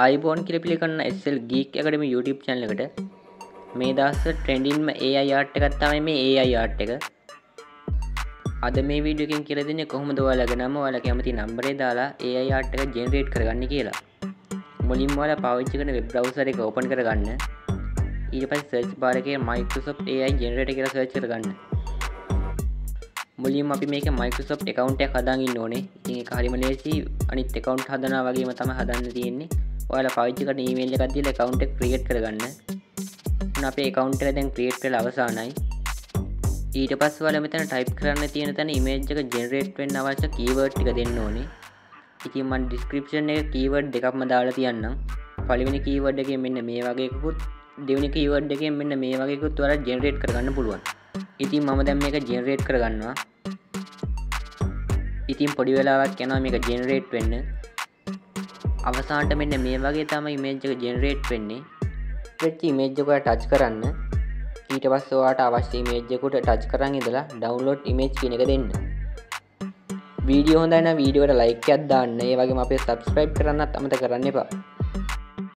iPhone කියලා පිළිගන්න SL Geek Academy YouTube channel එකට මේ දවස්වල trending AI art එකක් තමයි මේ AI art එක. අද මේ වීඩියෝ එකෙන් කියලා දෙන්නේ කොහොමද ඔයාලගේ නම ඔයාලා කැමති නම්බරේ දාලා AI art එක generate කරගන්න කියලා. මුලින්ම ඔයාලා පාවිච්චි කරන web browser එක open කරගන්න. ඊට පස්සේ search bar එකේ Microsoft AI Generator කියලා search කරගන්න. මුලින්ම අපි මේක Microsoft account එකක් හදාගෙන ඉන්න ඕනේ. ඉතින් ඒක හරිම ලේසි. අනිත් account හදනවා වගේම තමයි හදන්න තියෙන්නේ. ඔයාලා පාවිච්චි කරන email එකක් දීලා account එක create කරගන්න. මොන අපේ account එක දැන් create කරලා අවසానයි. ඊට පස්සේ ඔයාලා මෙතන type කරන්න තියෙන තැන image එක generate වෙන්න අවශ්‍ය keyword ටික දෙන්න ඕනේ. ඉතින් මම description එකේ keyword දෙකක්ම දාලා තියන්නම්. පළවෙනි keyword එකෙන් මෙන්න මේ වගේ එකකුත් දෙවෙනි keyword එකෙන් මෙන්න මේ වගේ එකකුත් ඔයාලා generate කරගන්න පුළුවන්. ඉතින් මම දැන් මේක generate කරගන්නවා. ඉතින් පොඩි වෙලාවක් යනවා මේක generate වෙන්න. අවසානට මෙන්න මේ වගේ තමයි image එක generate වෙන්නේ. ඊට image එක touch කරන්න. ඊට පස්සේ ඔයාලට අවශ්‍ය image එකට touch කරන් ඉඳලා download image කියන එක දෙන්න. වීඩියෝ හොඳයි නම් වීඩියෝවට like එකක් දාන්න. ඒ වගේම අපේ subscribe කරන්නත් අමතක කරන්න එපා.